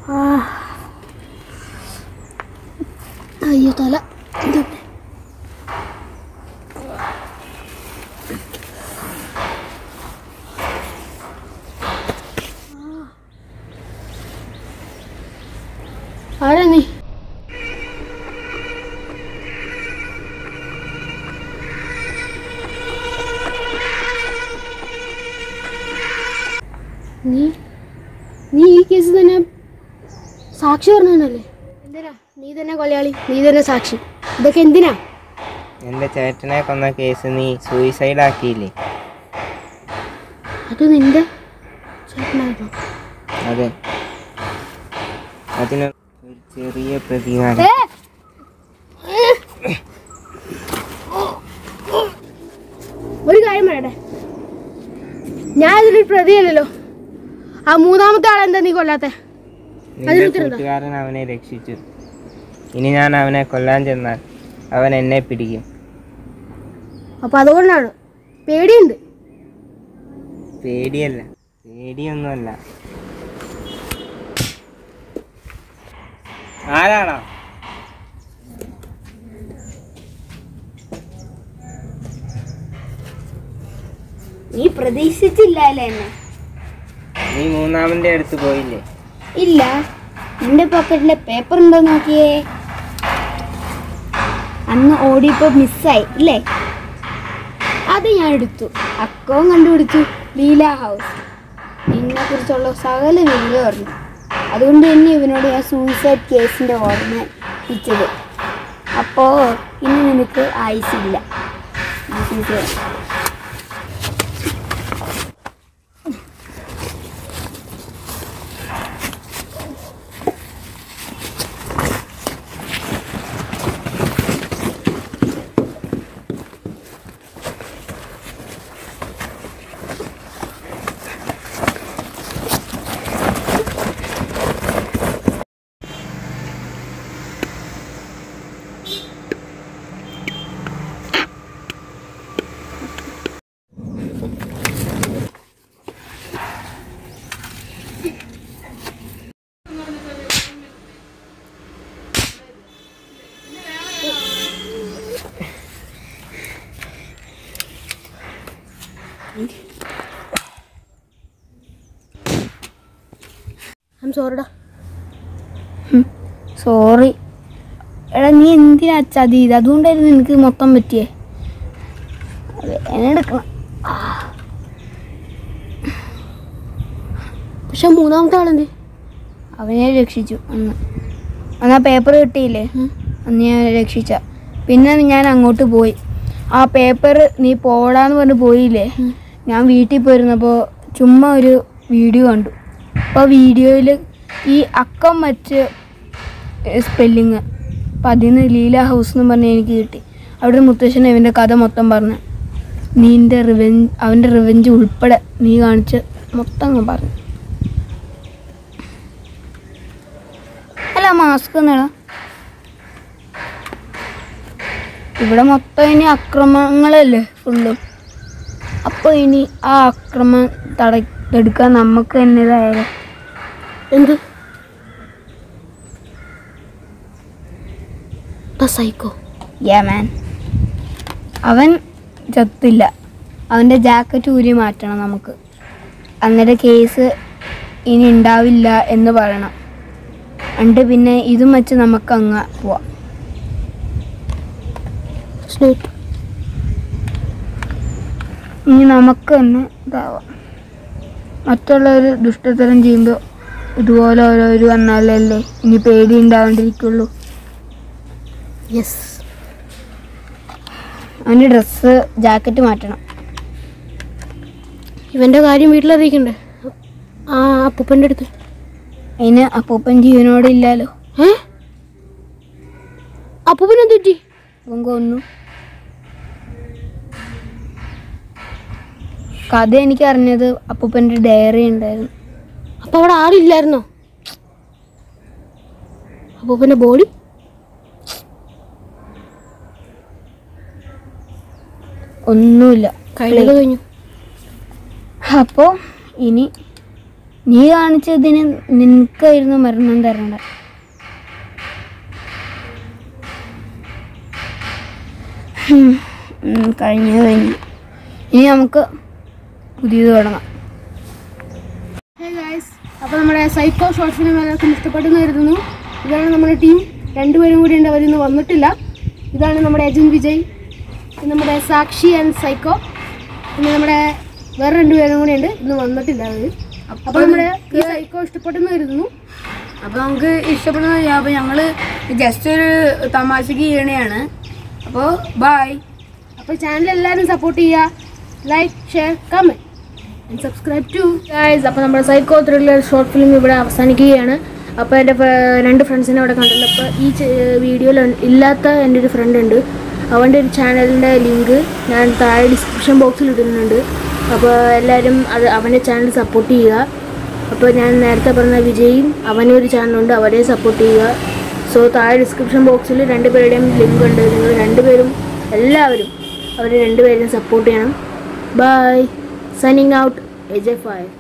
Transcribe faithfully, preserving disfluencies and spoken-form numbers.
അയ്യോ തല ആരാ നീ? നീ നീ ഈ കേസ് തന്നെ സാക്ഷി പറഞ്ഞല്ലേ? എന്തിനാ നീ തന്നെ കൊലയാളി, നീ തന്നെ സാക്ഷി? ഇതൊക്കെ എന്തിനാ? എന്റെ ചേട്ടനെ കൊന്ന കേസ് നീ സൂയിസൈഡ് ആക്കിയില്ലേ? അത് നിന്റെ ചേട്ടനായിരുന്നു? അതെ, അതിന് ഒരു ചെറിയ പ്രതികാരം. ഒരു കാര്യം പറയട്ടെ, ഞാൻ ഇതിലൊരു പ്രതിയല്ലല്ലോ. ആ മൂന്നാമത്തെ ആളെന്താ നീ കൊല്ലാത്തെ? കൂട്ടുകാരൻ അവനെ രക്ഷിച്ചു. ഇനി ഞാൻ അവനെ കൊല്ലാൻ ചെന്നാൽ അവൻ എന്നെ പിടിക്കും. അപ്പൊ അതുകൊണ്ടാണ് പേടിയുണ്ട്? പേടിയല്ല, പേടിയൊന്നുമല്ല. ആരാണോ? നീ പ്രതീക്ഷിച്ചില്ല അല്ലേ എന്നെ? നീ മൂന്നാമന്റെ അടുത്ത് പോയില്ലേ? ഇല്ല. നിന്റെ പോക്കറ്റിലെ പേപ്പർ ഉണ്ടോ നോക്കിയേ. അന്ന് ഓടിയപ്പോ മിസ്സായി ഇല്ലേ? അത് ഞാൻ എടുത്തു. അക്കവും കണ്ടുപിടിച്ചു, ലീല ഹൗസ്. നിന്നെ കുറിച്ചുള്ള സകല വീഡിയോ പറഞ്ഞു. അതുകൊണ്ട് തന്നെ ഇവനോട് ഞാൻ സൂയിസൈഡ് കേസിന്റെ ഓർമ്മ വെച്ചത്. അപ്പോ ഇനി നിനക്ക് ആയുസില്ല. സോറിടാ. സോറി എടാ, നീ എന്തിനാ ചതി ചെയ്ത്? അതുകൊണ്ടായിരുന്നു എനിക്ക് മൊത്തം പറ്റിയേ. എടുക്കണം. പക്ഷെ മൂന്നാമത്തെ ആളെന്ത്? അവനെ രക്ഷിച്ചു അന്ന്. അന്ന് ആ പേപ്പർ കിട്ടിയില്ലേ, അന്ന് ഞാൻ രക്ഷിച്ച. പിന്നെ ഞാൻ അങ്ങോട്ട് പോയി. ആ പേപ്പർ നീ പോടാന്ന് പറഞ്ഞ് പോയില്ലേ, ഞാൻ വീട്ടിൽ പോയിരുന്നപ്പോൾ ചുമ്മാ ഒരു വീഡിയോ കണ്ടു. അപ്പോൾ വീഡിയോയിൽ ഈ അക്കം മറ്റ് സ്പെല്ലിങ്, അപ്പം അതിന് ലീല ഹൗസ് എന്ന് പറഞ്ഞ് എനിക്ക് കിട്ടി. അവിടെ മുത്തശ്ശൻ ഇവൻ്റെ കഥ മൊത്തം പറഞ്ഞു. നീൻ്റെ റിവെഞ്ച്, അവൻ്റെ റിവെഞ്ച് ഉൾപ്പെടെ നീ കാണിച്ച് മൊത്തം അങ്ങ് പറഞ്ഞു. അല്ല മാസ്ക് എന്നാടാ, ഇവിടെ മൊത്തം ഇനി അക്രമങ്ങളല്ലേ ഫുള്ളും. അപ്പോൾ ഇനി ആ അക്രമം തടയെടുക്കാൻ നമുക്ക് എന്നതായാലും എന്ത് സൈക്കോ. യാ മാൻ, അവൻ ചത്തില്ല. അവൻ്റെ ജാക്കറ്റ് ഊരി മാറ്റണം നമുക്ക്. അന്നേരം കേസ് ഇനി ഉണ്ടാവില്ല എന്ന് പറയണം. എന്നിട്ട് പിന്നെ ഇതും വെച്ച് നമുക്ക് അങ്ങ് പോവാം. ഇനി നമുക്ക് തന്നെ ഇതാവാം. മറ്റുള്ളവർ ദുഷ്ടതരം ചെയ്യുമ്പോൾ ഇതുപോലെ ഓരോരു വന്നാലല്ലേ ഇനി പേടി ഉണ്ടാവാണ്ടിരിക്കുള്ളൂ. യെസ്, അവൻ്റെ ഡ്രസ്സ് ജാക്കറ്റ് മാറ്റണം. ഇവൻ്റെ കാര്യം വീട്ടിലറിയിക്കണ്ടേ? ആ അപ്പൂപ്പൻ്റെ അടുത്ത്. അതിന് അപ്പൂപ്പൻ ജീവനോടില്ലല്ലോ. ഏ അപ്പൂപ്പൻ എന്ത് പറ്റി? അവൻ കൊന്നു. കഥ എനിക്ക് അറിഞ്ഞത് അപ്പൂപ്പൻ്റെ ഡയറി ഉണ്ടായിരുന്നു. അപ്പോൾ അവിടെ ആരില്ലായിരുന്നോ? അപ്പൂപ്പൻ്റെ ബോഡി ഒന്നുമില്ല, കളികൾ കഴിഞ്ഞു. അപ്പോൾ ഇനി നീ കാണിച്ചതിന് നിനക്കായിരുന്നു മരണം തരണ്ട. കഴിഞ്ഞത് കഴിഞ്ഞു. ഇനി നമുക്ക് പുതിയത് തുടങ്ങാം. അപ്പോൾ നമ്മുടെ സൈക്കോ ഷോർട്ട് ഫിലിം എല്ലാവർക്കും ഇഷ്ടപ്പെട്ടെന്ന് കരുതുന്നു. ഇതാണ് നമ്മുടെ ടീം. രണ്ടുപേരും കൂടി ഉണ്ട്, അവരിന്ന് വന്നിട്ടില്ല. ഇതാണ് നമ്മുടെ അജിൻ വിജയ്, നമ്മുടെ സാക്ഷി ആൻഡ് സൈക്കോ, പിന്നെ നമ്മുടെ വേറെ രണ്ടുപേരും കൂടി ഉണ്ട്, ഇന്ന് വന്നിട്ടില്ല അവർ. അപ്പോൾ നമ്മുടെ ഈ സൈക്കോ ഇഷ്ടപ്പെട്ടെന്ന് കരുതുന്നു. അപ്പോൾ നമുക്ക് ഇഷ്ടപ്പെടുന്ന അപ്പോൾ ഞങ്ങൾ ജസ്റ്റ് ഒരു തമാശക്ക് ചെയ്യണതാണ്. അപ്പോൾ ബൈ. അപ്പോൾ ചാനൽ എല്ലാവരും സപ്പോർട്ട് ചെയ്യുക, like, share, comment and subscribe to guys. അപ്പോൾ നമ്മുടെ സൈക്കോ ത്രില്ലർ ഷോർട്ട് ഫിലിം ഇവിടെ അവസാനിക്കുകയാണ്. അപ്പോൾ എൻ്റെ രണ്ട് ഫ്രണ്ട്സിനെ അവിടെ കണ്ടല്ലോ. അപ്പോൾ ഈ വീഡിയോയിൽ ഇല്ലാത്ത എൻ്റെ ഒരു ഫ്രണ്ട് ഉണ്ട്, അവൻ്റെ ഒരു ചാനലിൻ്റെ ലിങ്ക് ഞാൻ താഴെ ഡിസ്ക്രിപ്ഷൻ ബോക്സിൽ ഇടുന്നുണ്ട്. അപ്പോൾ എല്ലാവരും അത് അവൻ്റെ ചാനൽ സപ്പോർട്ട് ചെയ്യുക. അപ്പോൾ ഞാൻ നേരത്തെ പറഞ്ഞ വിജയും അവനും ഒരു ചാനലുണ്ട്, അവരെ സപ്പോർട്ട് ചെയ്യുക. സോ താഴെ ഡിസ്ക്രിപ്ഷൻ ബോക്സിൽ രണ്ടുപേരുടെയും ലിങ്ക് ഉണ്ട്. നിങ്ങൾ രണ്ടുപേരും എല്ലാവരും അവർ രണ്ടുപേരും സപ്പോർട്ട് ചെയ്യണം. Bye. Signing out. A J five.